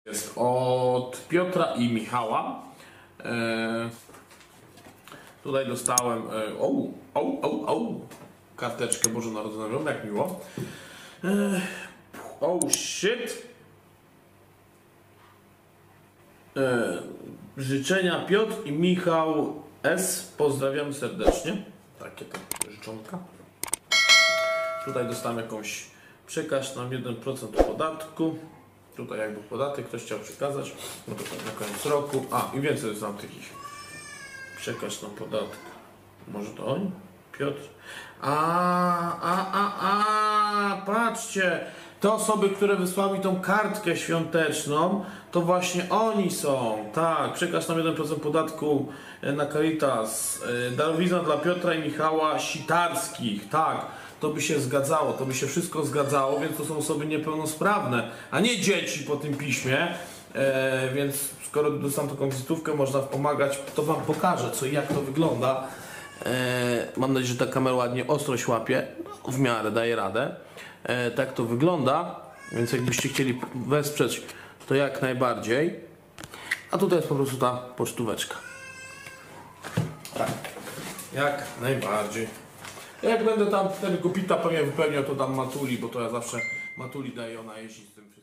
Jest od Piotra i Michała. Tutaj dostałem karteczkę bożonarodzeniową, jak miło. Oh shit. Życzenia Piotr i Michał S. Pozdrawiam serdecznie. Takie tam życzonka. Tutaj dostałem jakąś przekaż nam 1% podatku. Tutaj jakby podatek ktoś chciał przekazać. No to tak na koniec roku. A i więcej znam takich. Przekaż nam podatku. Może to oni? Piotr? Patrzcie! Te osoby, które wysłały mi tą kartkę świąteczną, to właśnie oni są. Tak, przekaż nam 1% podatku na Caritas. Darowizna dla Piotra i Michała Sitarskich. Tak, to by się zgadzało, to by się wszystko zgadzało, więc to są osoby niepełnosprawne, a nie dzieci po tym piśmie. Więc skoro dostałem taką wizytówkę, można pomagać, to wam pokażę, co i jak to wygląda. Mam nadzieję, że ta kamera ładnie ostrość łapie, w miarę daje radę. Tak to wygląda, więc jakbyście chcieli wesprzeć, to jak najbardziej. A tutaj jest po prostu ta pocztóweczka. Tak, jak najbardziej. Jak będę tam ten gupita pewnie wypełniał, to dam Matuli, bo to ja zawsze Matuli daję, ona jeździ z tym.